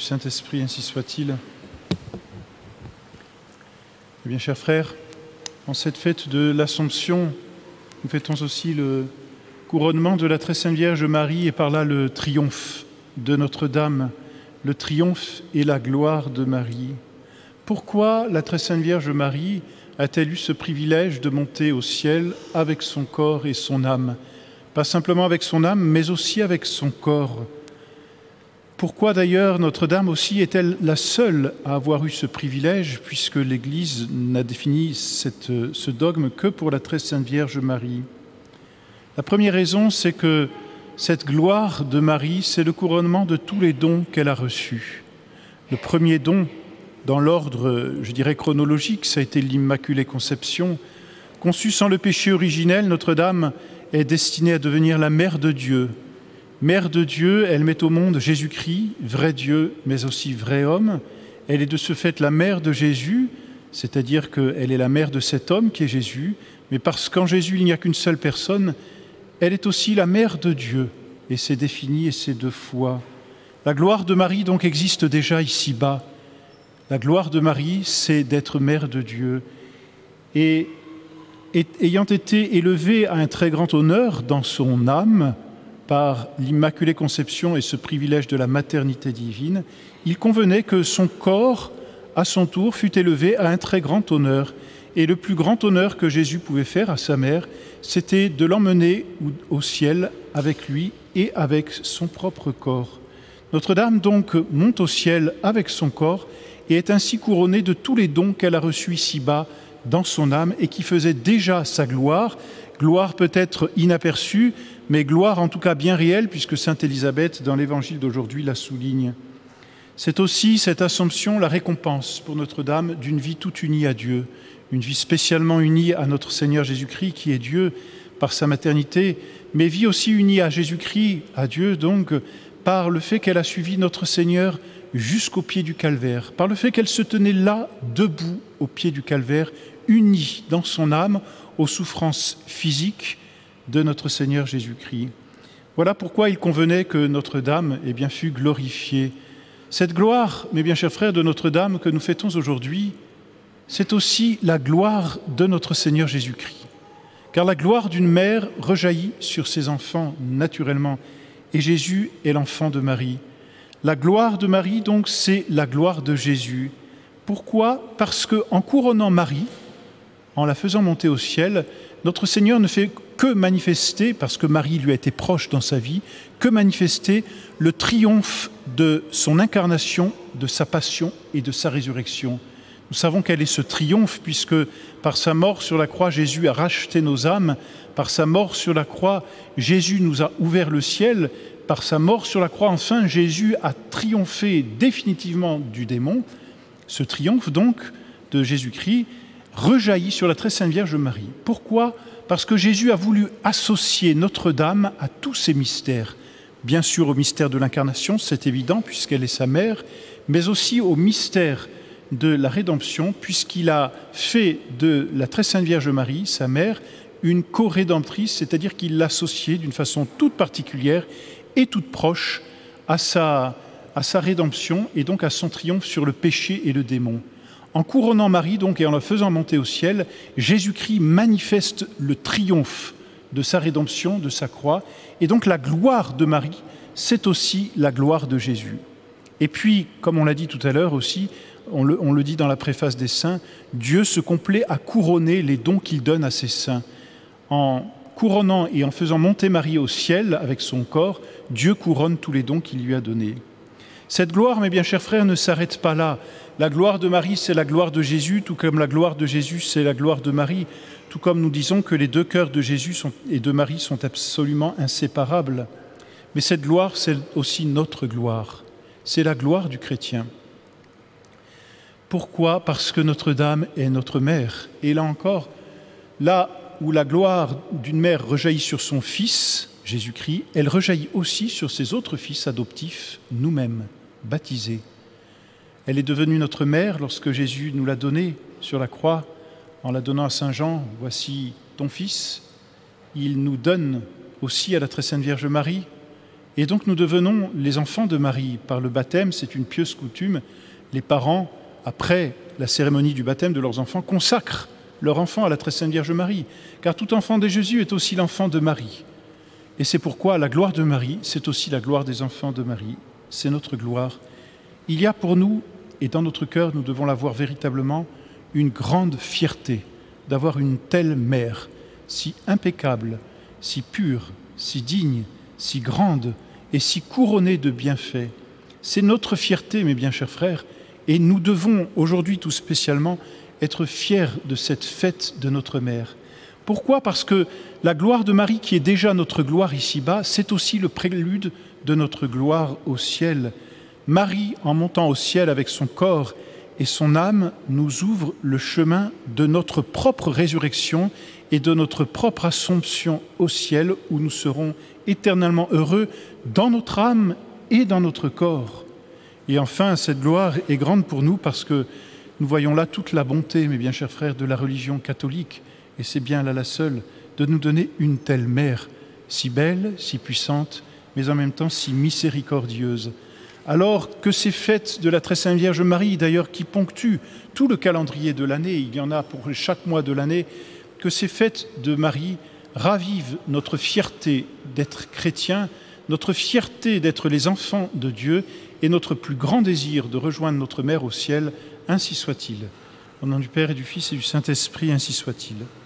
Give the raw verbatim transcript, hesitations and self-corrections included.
Saint-Esprit, ainsi soit-il. Eh bien, chers frères, en cette fête de l'Assomption, nous fêtons aussi le couronnement de la Très Sainte Vierge Marie et par là le triomphe de Notre-Dame, le triomphe et la gloire de Marie. Pourquoi la Très Sainte Vierge Marie a-t-elle eu ce privilège de monter au ciel avec son corps et son âme? Pas simplement avec son âme, mais aussi avec son corps. Pourquoi d'ailleurs Notre-Dame aussi est-elle la seule à avoir eu ce privilège, puisque l'Église n'a défini cette, ce dogme que pour la Très Sainte Vierge Marie? La première raison, c'est que cette gloire de Marie, c'est le couronnement de tous les dons qu'elle a reçus. Le premier don, dans l'ordre, je dirais, chronologique, ça a été l'Immaculée Conception. Conçue sans le péché originel, Notre-Dame est destinée à devenir la Mère de Dieu. Mère de Dieu, elle met au monde Jésus-Christ, vrai Dieu, mais aussi vrai homme. Elle est de ce fait la mère de Jésus, c'est-à-dire qu'elle est la mère de cet homme qui est Jésus, mais parce qu'en Jésus, il n'y a qu'une seule personne, elle est aussi la mère de Dieu, et c'est défini et c'est de foi. La gloire de Marie, donc, existe déjà ici-bas. La gloire de Marie, c'est d'être mère de Dieu. Et Et, ayant été élevée à un très grand honneur dans son âme par l'Immaculée Conception et ce privilège de la maternité divine, il convenait que son corps, à son tour, fût élevé à un très grand honneur. Et le plus grand honneur que Jésus pouvait faire à sa mère, c'était de l'emmener au ciel avec lui et avec son propre corps. Notre-Dame donc monte au ciel avec son corps et est ainsi couronnée de tous les dons qu'elle a reçus ici-bas dans son âme et qui faisait déjà sa gloire, gloire peut-être inaperçue, mais gloire en tout cas bien réelle, puisque sainte Élisabeth, dans l'évangile d'aujourd'hui, la souligne. C'est aussi cette Assomption la récompense pour Notre-Dame d'une vie toute unie à Dieu, une vie spécialement unie à notre Seigneur Jésus-Christ, qui est Dieu par sa maternité, mais vie aussi unie à Jésus-Christ, à Dieu donc, par le fait qu'elle a suivi notre Seigneur jusqu'au pied du calvaire, par le fait qu'elle se tenait là, debout, au pied du calvaire, unie dans son âme aux souffrances physiques de notre Seigneur Jésus-Christ. Voilà pourquoi il convenait que Notre-Dame eh bien, fût glorifiée. Cette gloire, mes bien chers frères, de Notre-Dame que nous fêtons aujourd'hui, c'est aussi la gloire de notre Seigneur Jésus-Christ. Car la gloire d'une mère rejaillit sur ses enfants naturellement, et Jésus est l'enfant de Marie. La gloire de Marie, donc, c'est la gloire de Jésus. Pourquoi? Parce qu'en couronnant Marie, en la faisant monter au ciel, notre Seigneur ne fait que manifester, parce que Marie lui a été proche dans sa vie, que manifester le triomphe de son incarnation, de sa passion et de sa résurrection. Nous savons quel est ce triomphe, puisque par sa mort sur la croix, Jésus a racheté nos âmes. Par sa mort sur la croix, Jésus nous a ouvert le ciel. Par sa mort sur la croix, enfin, Jésus a triomphé définitivement du démon. Ce triomphe, donc, de Jésus-Christ, rejaillit sur la Très Sainte Vierge Marie. Pourquoi? Parce que Jésus a voulu associer Notre-Dame à tous ces mystères. Bien sûr au mystère de l'incarnation, c'est évident, puisqu'elle est sa mère, mais aussi au mystère de la rédemption, puisqu'il a fait de la Très Sainte Vierge Marie, sa mère, une co-rédemptrice, c'est-à-dire qu'il l'a associée d'une façon toute particulière et toute proche à sa, à sa rédemption et donc à son triomphe sur le péché et le démon. En couronnant Marie donc et en la faisant monter au ciel, Jésus-Christ manifeste le triomphe de sa rédemption, de sa croix, et donc la gloire de Marie, c'est aussi la gloire de Jésus. Et puis, comme on l'a dit tout à l'heure aussi, on le, on le dit dans la préface des saints, Dieu se complaît à couronner les dons qu'il donne à ses saints. En couronnant et en faisant monter Marie au ciel avec son corps, Dieu couronne tous les dons qu'il lui a donnés. Cette gloire, mes bien chers frères, ne s'arrête pas là. La gloire de Marie, c'est la gloire de Jésus, tout comme la gloire de Jésus, c'est la gloire de Marie, tout comme nous disons que les deux cœurs de Jésus sont, et de Marie sont absolument inséparables. Mais cette gloire, c'est aussi notre gloire. C'est la gloire du chrétien. Pourquoi? Parce que Notre-Dame est notre mère. Et là encore, là où la gloire d'une mère rejaillit sur son fils, Jésus-Christ, elle rejaillit aussi sur ses autres fils adoptifs, nous-mêmes, baptisés. Elle est devenue notre mère lorsque Jésus nous l'a donnée sur la croix, en la donnant à Saint Jean, « Voici ton fils ». Il nous donne aussi à la Très Sainte Vierge Marie, Et donc nous devenons les enfants de Marie. Par le baptême, c'est une pieuse coutume. Les parents, après la cérémonie du baptême de leurs enfants, consacrent leur enfant à la très sainte Vierge Marie, car tout enfant de Jésus est aussi l'enfant de Marie. Et c'est pourquoi la gloire de Marie, c'est aussi la gloire des enfants de Marie. C'est notre gloire. Il y a pour nous, et dans notre cœur, nous devons l'avoir véritablement, une grande fierté d'avoir une telle mère, si impeccable, si pure, si digne, si grande et si couronnée de bienfaits. C'est notre fierté, mes bien chers frères, et nous devons aujourd'hui tout spécialement être fiers de cette fête de notre mère. Pourquoi? Parce que la gloire de Marie, qui est déjà notre gloire ici-bas, c'est aussi le prélude de notre gloire au ciel. Marie, en montant au ciel avec son corps et son âme, nous ouvre le chemin de notre propre résurrection et de notre propre assomption au ciel, où nous serons éternellement heureux dans notre âme et dans notre corps. Et enfin, cette gloire est grande pour nous parce que nous voyons là toute la bonté, mes bien chers frères, de la religion catholique, et c'est bien là la seule, de nous donner une telle mère, si belle, si puissante, mais en même temps si miséricordieuse. Alors que ces fêtes de la très sainte Vierge Marie, d'ailleurs, qui ponctuent tout le calendrier de l'année, il y en a pour chaque mois de l'année, que ces fêtes de Marie ravivent notre fierté d'être chrétiens, notre fierté d'être les enfants de Dieu et notre plus grand désir de rejoindre notre mère au ciel, ainsi soit-il. Au nom du Père et du Fils et du Saint-Esprit, ainsi soit-il.